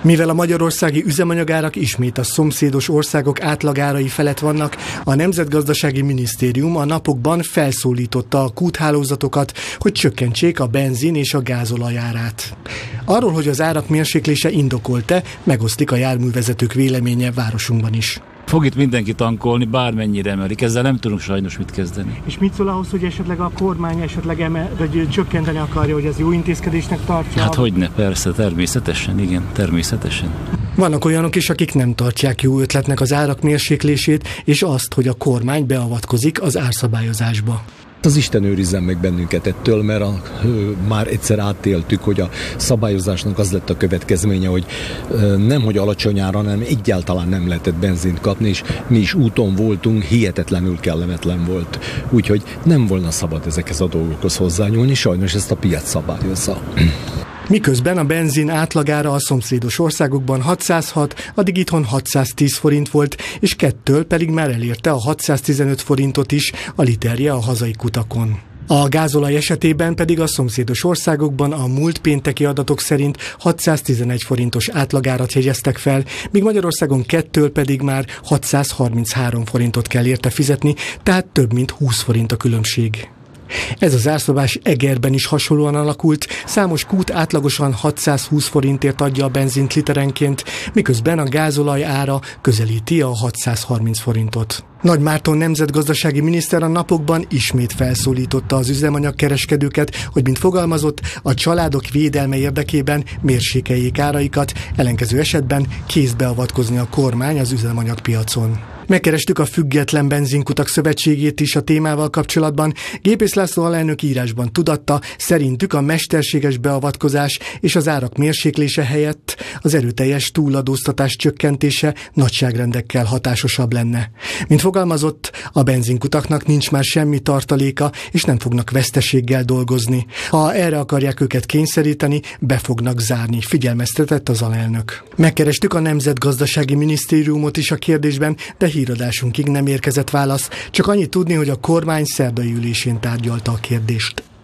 Mivel a magyarországi üzemanyagárak ismét a szomszédos országok átlagárai felett vannak, a Nemzetgazdasági Minisztérium a napokban felszólította a kúthálózatokat, hogy csökkentsék a benzin és a gázolaj árát. Arról, hogy az árak mérséklése indokolt-e, megoszlik a járművezetők véleménye városunkban is. Fog itt mindenki tankolni, bármennyire emelik. Ezzel nem tudunk sajnos mit kezdeni. És mit szól ahhoz, hogy esetleg a kormány vagy csökkenteni akarja, hogy ez jó intézkedésnek tartja? Hát hogyne, persze, természetesen, igen, természetesen. Vannak olyanok is, akik nem tartják jó ötletnek az árak mérséklését, és azt, hogy a kormány beavatkozik az árszabályozásba. Az Isten őrizzen meg bennünket ettől, mert már egyszer átéltük, hogy a szabályozásnak az lett a következménye, hogy nemhogy alacsony áron, hanem egyáltalán nem lehetett benzint kapni, és mi is úton voltunk, hihetetlenül kellemetlen volt. Úgyhogy nem volna szabad ezekhez a dolgokhoz hozzányúlni, sajnos ezt a piac szabályozza. Miközben a benzin átlagára a szomszédos országokban 606, addig itthon 610 forint volt, és kettől pedig már elérte a 615 forintot is a literje a hazai kutakon. A gázolaj esetében pedig a szomszédos országokban a múlt pénteki adatok szerint 611 forintos átlagárat jegyeztek fel, míg Magyarországon kettől pedig már 633 forintot kell érte fizetni, tehát több mint 20 forint a különbség. Ez az árszabás Egerben is hasonlóan alakult, számos kút átlagosan 620 forintért adja a benzint literenként, miközben a gázolaj ára közelíti a 630 forintot. Nagy Márton nemzetgazdasági miniszter a napokban ismét felszólította az üzemanyagkereskedőket, hogy mint fogalmazott, a családok védelme érdekében mérsékeljék áraikat, ellenkező esetben kézbe avatkozni a kormány az üzemanyagpiacon. Megkerestük a Független Benzinkutak Szövetségét is a témával kapcsolatban. Gépész László alelnök írásban tudatta, szerintük a mesterséges beavatkozás és az árak mérséklése helyett az erőteljes túladóztatás csökkentése nagyságrendekkel hatásosabb lenne. Mint fogalmazott, a benzinkutaknak nincs már semmi tartaléka, és nem fognak veszteséggel dolgozni. Ha erre akarják őket kényszeríteni, be fognak zárni, figyelmeztetett az alelnök. Megkerestük a Nemzetgazdasági Minisztériumot is a kérdésben, de híradásunkig nem érkezett válasz, csak annyit tudni, hogy a kormány szerdai ülésén tárgyalta a kérdést.